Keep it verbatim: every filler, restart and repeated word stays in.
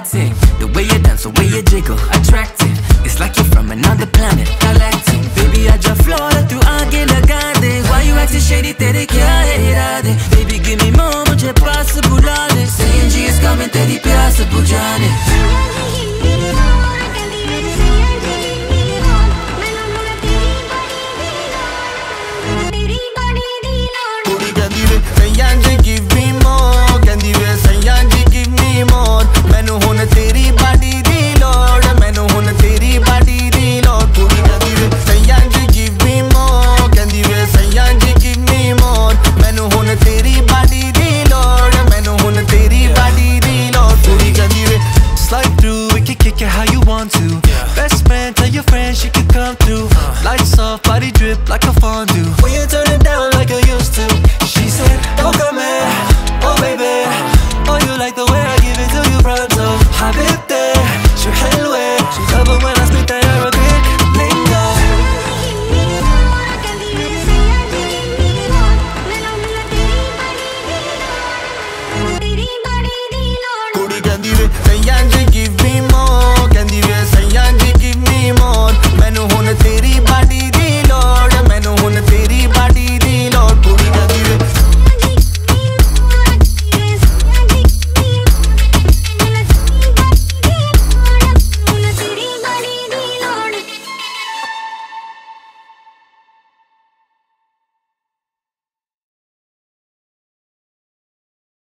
romantic. The way you dance, the way you jiggle, attractive. It's like you're from another planet, galactic. Baby, I just float tu आगे लगा दे. Why you acting shady? तेरे क्या है इरादे? Baby, give me more, मुझे पास बुला ले. Saying G is coming, तेरी प्यास बुझाने.